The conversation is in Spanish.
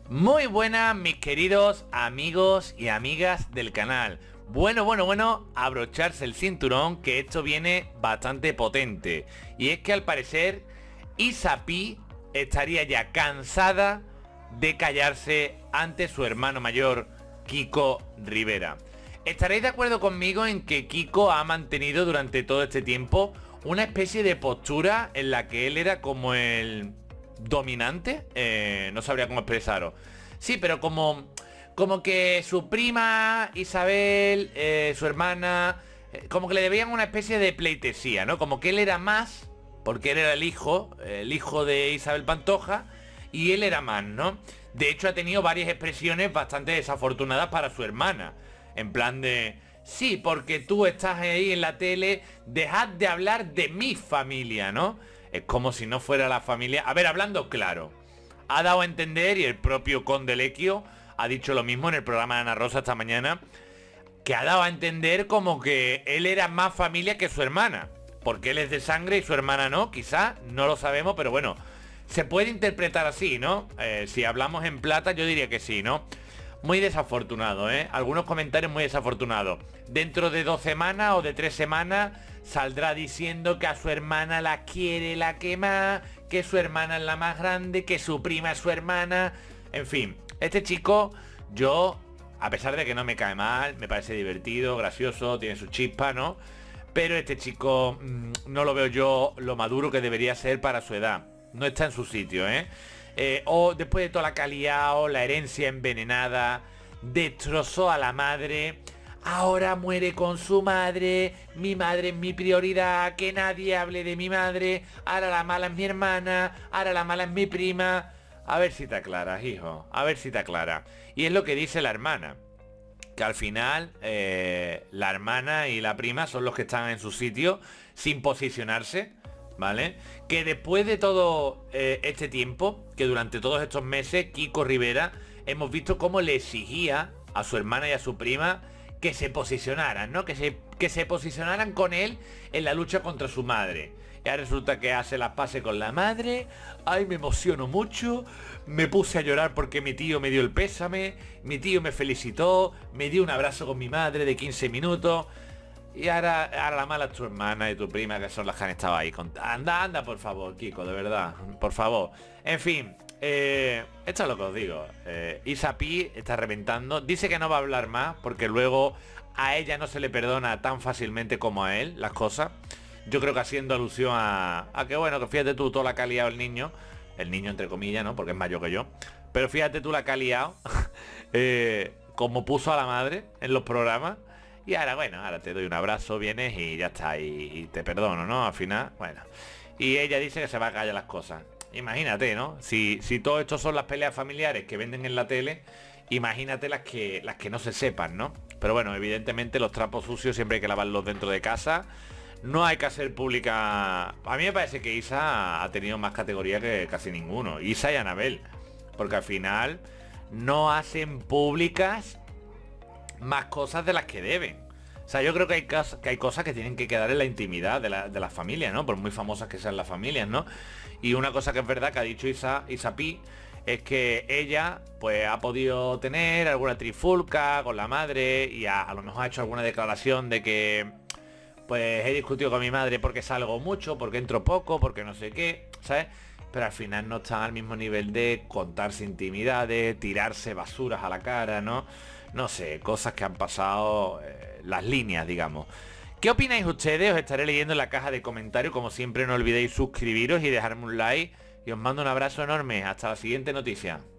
Muy buenas mis queridos amigos y amigas del canal. Bueno, abrocharse el cinturón que esto viene bastante potente. Y es que al parecer Isapi estaría ya cansada de callarse ante su hermano mayor, Kiko Rivera. Estaréis de acuerdo conmigo en que Kiko ha mantenido durante todo este tiempo una especie de postura en la que él era como el dominante, no sabría cómo expresaros. Sí, pero como que su prima Isabel, su hermana, como que le debían una especie de pleitesía, ¿no? Como que él era más, porque él era el hijo de Isabel Pantoja, y él era más, ¿no? De hecho ha tenido varias expresiones bastante desafortunadas para su hermana, en plan de... Sí, porque tú estás ahí en la tele, dejad de hablar de mi familia, ¿no? Es como si no fuera la familia... A ver, hablando claro, ha dado a entender, y el propio Conde Lequio ha dicho lo mismo en el programa de Ana Rosa esta mañana, que ha dado a entender como que él era más familia que su hermana, porque él es de sangre y su hermana no, quizás, no lo sabemos, pero bueno, se puede interpretar así, ¿no? Si hablamos en plata yo diría que sí, ¿no? Muy desafortunado, ¿eh? Algunos comentarios muy desafortunados. Dentro de 2 semanas o de 3 semanas saldrá diciendo que a su hermana la quiere la que más, que su hermana es la más grande, que su prima es su hermana. En fin, este chico, yo, a pesar de que no me cae mal, me parece divertido, gracioso, tiene su chispa, ¿no? Pero este chico no lo veo yo lo maduro que debería ser para su edad. No está en su sitio, ¿eh? O después de toda la que ha liado, la herencia envenenada, destrozó a la madre, ahora muere con su madre es mi prioridad, que nadie hable de mi madre, ahora la mala es mi hermana, ahora la mala es mi prima. A ver si te aclaras, hijo, a ver si te aclaras. Y es lo que dice la hermana, que al final la hermana y la prima son los que están en su sitio sin posicionarse, ¿vale? Que después de todo este tiempo, que durante todos estos meses, Kiko Rivera, hemos visto cómo le exigía a su hermana y a su prima que se posicionaran, ¿no? Que se posicionaran con él en la lucha contra su madre. Y ahora resulta que hace las paces con la madre. Ay, me emociono mucho. Me puse a llorar porque mi tío me dio el pésame. Mi tío me felicitó. Me dio un abrazo con mi madre de 15 minutos. Y ahora la mala es tu hermana y tu prima, que son las que han estado ahí. Anda, por favor, Kiko, de verdad. Por favor. En fin, esto es lo que os digo. Isapi está reventando. Dice que no va a hablar más porque luego a ella no se le perdona tan fácilmente como a él las cosas. Yo creo que haciendo alusión a que bueno, que fíjate tú toda la que ha liado el niño entre comillas, ¿no? Porque es mayor que yo. Pero fíjate tú la que ha liado, como puso a la madre en los programas. Y ahora, bueno, ahora te doy un abrazo, vienes y ya está, y te perdono, ¿no? Al final, bueno. Y ella dice que se va a callar las cosas. Imagínate, ¿no? Si todo esto son las peleas familiares que venden en la tele, imagínate las que no se sepan, ¿no? Pero bueno, evidentemente los trapos sucios siempre hay que lavarlos dentro de casa. No hay que hacer pública... A mí me parece que Isa ha tenido más categoría que casi ninguno. Isa y Anabel. Porque al final no hacen públicas más cosas de las que deben. O sea, yo creo que hay cosas que tienen que quedar en la intimidad de la familia, ¿no? Por muy famosas que sean las familias, ¿no? Y una cosa que es verdad que ha dicho Isapi es que ella pues ha podido tener alguna trifulca con la madre y a lo mejor ha hecho alguna declaración de que pues he discutido con mi madre porque salgo mucho, porque entro poco, porque no sé qué, ¿sabes? Pero al final no están al mismo nivel de contarse intimidades, tirarse basuras a la cara, ¿no? No sé, cosas que han pasado, las líneas, digamos. ¿Qué opináis ustedes? Os estaré leyendo en la caja de comentarios. Como siempre, no olvidéis suscribiros y dejarme un like. Y os mando un abrazo enorme. Hasta la siguiente noticia.